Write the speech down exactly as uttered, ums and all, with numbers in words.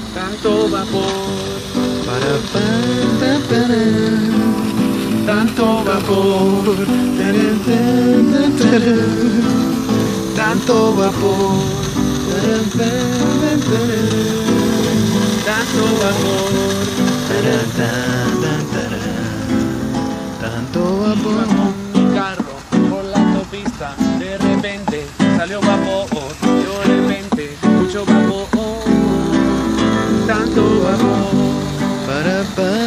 tanto vapor, Para, pa, pa, para. tanto vapor, Tarán, tarán, tarán. tanto vapor, Tarán, tarán, tarán. tanto vapor. Tarán, tarán, tarán. Tanto Iba vapor. con mi carro por la autopista, de repente salió vapor, de repente mucho vapor, tanto vapor. Para, pa,